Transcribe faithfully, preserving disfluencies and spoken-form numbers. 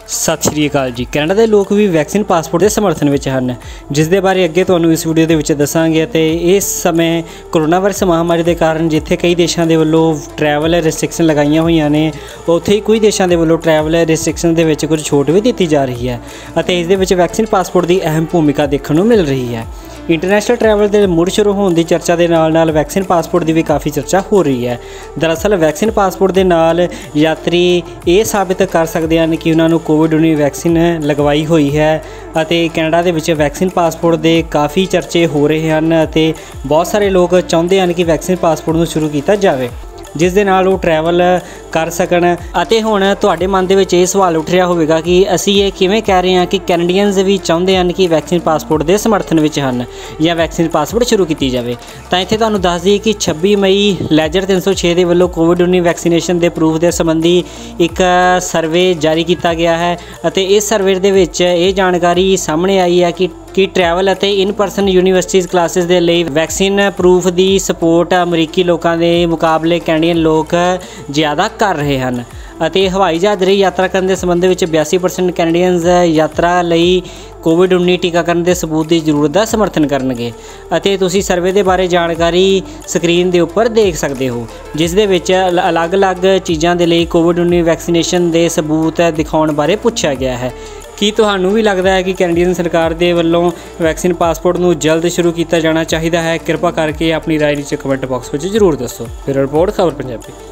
सत श्री अकाल जी। कैनेडा के लोग भी वैक्सीन पासपोर्ट के समर्थन में हैं, जिस दे बारे अगे तुहानूं इस वीडियो के दसांगे। तो इस समय कोरोना वायरस महामारी के कारण जिथे कई देशों के वलों ट्रैवल रिस्ट्रिक्शन लगाइया हुई ने, उत्थे ही कुछ देशों के वलों ट्रैवल रिस्ट्रिक्शन के कुछ छूट भी दी जा रही है। इस वैक्सीन पासपोर्ट की अहम भूमिका देखने को मिल रही है। इंटरनेशनल ट्रैवल के मुड़ शुरू होने की चर्चा के नाल नाल वैक्सीन पासपोर्ट की भी काफ़ी चर्चा हो रही है। दरअसल वैक्सीन पासपोर्ट के नाल यात्री ये साबित कर सकते हैं कि उन्होंने कोविड उन्नीस वैक्सीन लगवाई हुई है। कैनेडा के विच वैक्सीन पासपोर्ट के काफ़ी चर्चे हो रहे हैं। बहुत सारे लोग चाहते हैं कि वैक्सीन पासपोर्ट को शुरू किया जाए, जिस दे नाल वो ट्रैवल कर सकन। हुण तुहाडे मन दे विच ये सवाल उठ रहा होगा कि असी ये किवें कह रहे हैं कि कैनेडियंस भी चाहते हैं कि वैक्सीन पासपोर्ट के समर्थन में हैं या वैक्सीन पासपोर्ट शुरू की जाए। तो इत्थे तुहानूं दस दईए कि छब्बी मई लैजर तीन सौ छे के वलों कोविड उन्नीस वैक्सीनेशन के प्रूफ के संबंधी एक सर्वे जारी किया गया है। इस सर्वे दे विच ये जानकारी सामने आई है कि कि ट्रैवल और इन परसन यूनीवर्सिटीज़ क्लासिस के लिए वैक्सीन प्रूफ की सपोर्ट अमरीकी लोगों के मुकाबले कैनेडियन लोग ज़्यादा कर रहे हैं। हवाई जहाज़ राही यात्रा करने के संबंध में बयासी परसेंट कैनेडियंस यात्रा लई कोविड उन्नीस टीकाकरण के सबूत की जरूरत का समर्थन करनगे। तुसीं सर्वे के बारे जानकारी स्क्रीन के उपर देख सकते हो, जिस दे विच अलग अलग चीज़ों के लिए कोविड उन्नीस वैक्सीनेशन के सबूत दिखाने बारे पूछा गया है। की तुहानूं भी लगता है कि कैनेडियन सरकार के वलों वैक्सीन पासपोर्ट को जल्द शुरू किया जाना चाहिए है? कृपा करके अपनी राय नीचे कमेंट बॉक्स में जरूर दसो। फिर रिपोर्ट खबर पंजाबी।